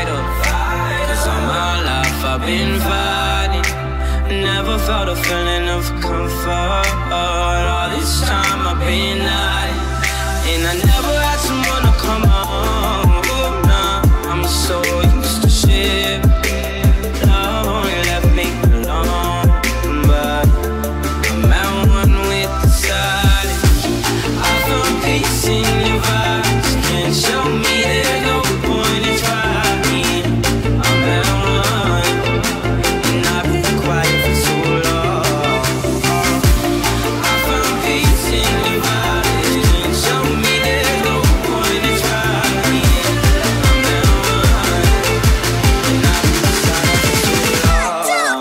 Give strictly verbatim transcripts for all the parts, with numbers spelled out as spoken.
fighter, cause all my life I've been fighting. Never felt a feeling of comfort. All this time I've been hiding, and I never had someone to come home. Oh, nah, I'm so used to shit. Love only left me alone, but I'm at one with the silence. I found peace in your vibes. Can't show me there's no point in trying. I'm at one, and I've been quiet for too long. I found peace in your vibes. Can't show me there's no point in trying. I'm at one, and I've been silent for too long.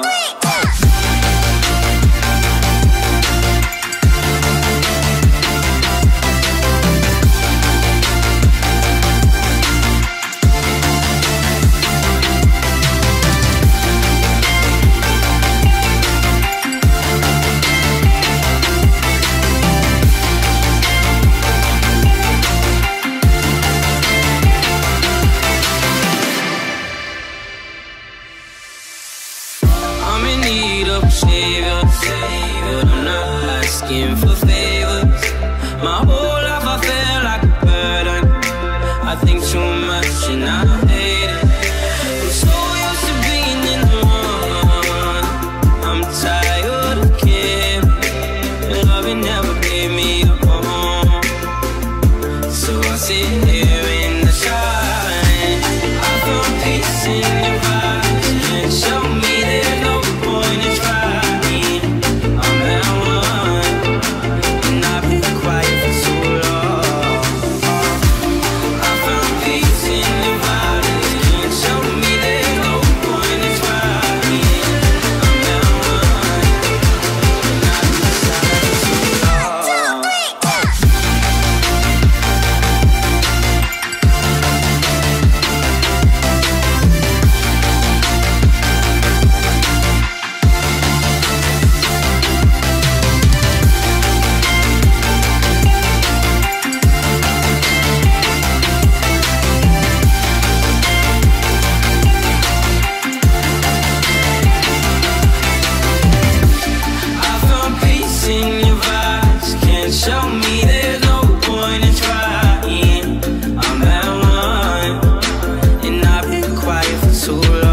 I'm in need of a savior, but I'm not asking for favors. My whole life I feel like a burden. I think too much and I hate it. I'm so used to being in the one. I'm tired of caring. Love never gave me a home, so I sit here in the shine. I found peace in your eyes. Can't show me there's no point in trying. I'm at one, and I've been quiet for too long. I found peace in your eyes. Can't show me there's no point in trying. I'm at one, and I've been silent for too long. I found peace in your vibes. Can't show me there's no point in trying. I'm at one, and I've been quiet for too long.